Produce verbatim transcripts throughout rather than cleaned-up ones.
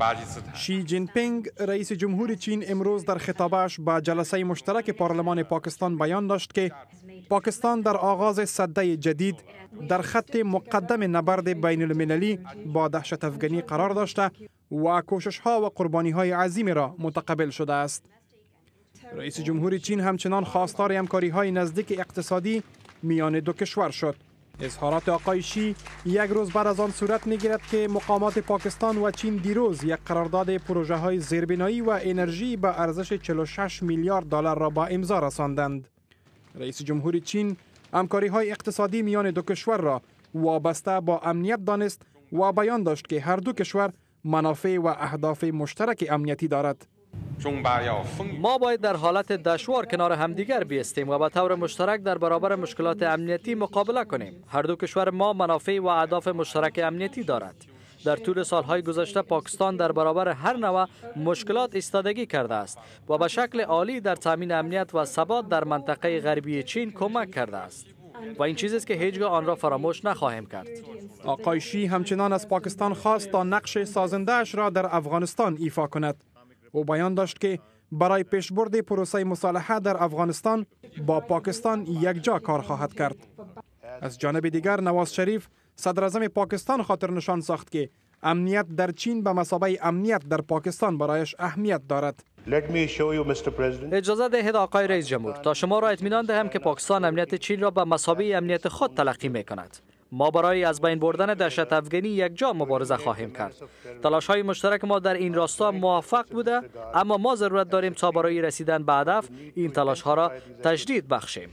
شی جین پینگ رئیس جمهور چین امروز در خطابش با جلسه مشترک پارلمان پاکستان بیان داشت که پاکستان در آغاز سده جدید در خط مقدم نبرد بین المللی با دهشت افغانی قرار داشته و کوشش ها و قربانی های عظیم را متقبل شده است. رئیس جمهور چین همچنان خواستار همکاری های نزدیک اقتصادی میان دو کشور شد. اظهارات آقای شی یک روز بعد از آن صورت می‌گیرد که مقامات پاکستان و چین دیروز یک قرارداد پروژه های زیربنایی و انرژی به ارزش چهل و شش میلیارد دلار را با امضا رساندند. رئیس جمهور چین همکاری های اقتصادی میان دو کشور را وابسته با امنیت دانست و بیان داشت که هر دو کشور منافع و اهداف مشترک امنیتی دارد. ما باید در حالت دشوار کنار همدیگر بیستیم و به طور مشترک در برابر مشکلات امنیتی مقابله کنیم. هر دو کشور ما منافع و اهداف مشترک امنیتی دارد. در طول سالهای گذشته پاکستان در برابر هر نوع مشکلات ایستادگی کرده است و به شکل عالی در تامین امنیت و ثبات در منطقه غربی چین کمک کرده است و این چیزی است که هیچگاه آن را فراموش نخواهیم کرد. آقای شی همچنان از پاکستان خواست تا نقش سازنده‌اش را در افغانستان ایفا کند. او بیان داشت که برای پیشبرد پروسه مصالحه در افغانستان با پاکستان یکجا کار خواهد کرد. از جانب دیگر نواز شریف صدر اعظم پاکستان خاطر نشان ساخت که امنیت در چین به مثابه امنیت در پاکستان برایش اهمیت دارد. اجازه دهید آقای رئیس جمهور تا شما را اطمینان دهم که پاکستان امنیت چین را به مثابه امنیت خود تلقی می کند. ما برای از بین بردن دهشت افغانی یکجا مبارزه خواهیم کرد. تلاش های مشترک ما در این راستا موفق بوده، اما ما ضرورت داریم تا برای رسیدن به هدف این تلاش ها را تجدید بخشیم.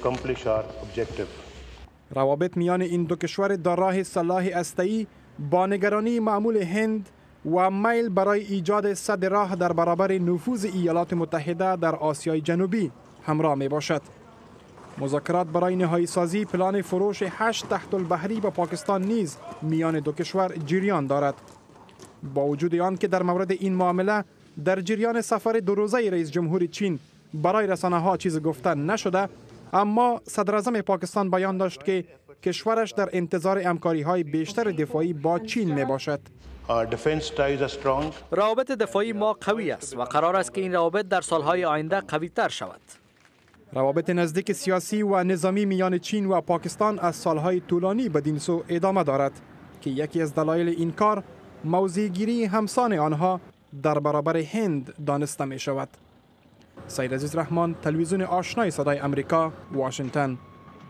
روابط میان این دو کشور در راه سلاح هسته‌ای با نگرانی معمول هند و میل برای ایجاد سد راه در برابر نفوذ ایالات متحده در آسیای جنوبی همراه می باشد. مذاکرات برای نهایی سازی پلان فروش هشت تحت البحری به پاکستان نیز میان دو کشور جریان دارد. با وجود آن که در مورد این معامله در جریان سفر دو روزه رئیس جمهور چین برای رسانه ها چیز گفتن نشده، اما صدر اعظم پاکستان بیان داشت که کشورش در انتظار همکاری های بیشتر دفاعی با چین می باشد. روابط دفاعی ما قوی است و قرار است که این روابط در سالهای آینده قوی تر شود. روابط نزدیک سیاسی و نظامی میان چین و پاکستان از سالهای طولانی بدین سو ادامه دارد که یکی از دلایل این کار موضع‌گیری همسان آنها در برابر هند دانسته می شود. سید عزیز رحمان، تلویزیون آشنای صدای امریکا، واشنگتن.